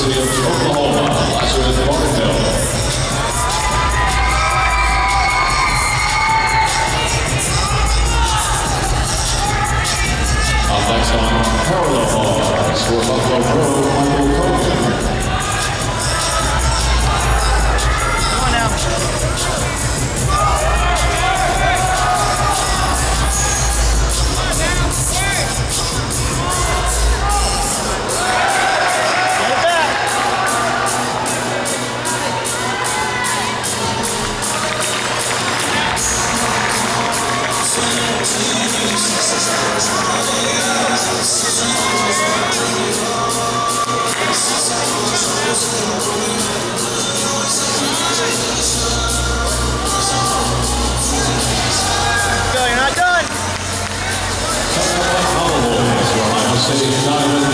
University of Oklahoma, Lazarus Barnhill. Up next on parallel bars for Buffalo Pro, Michael Kogan. Come on now. You're not done. City United.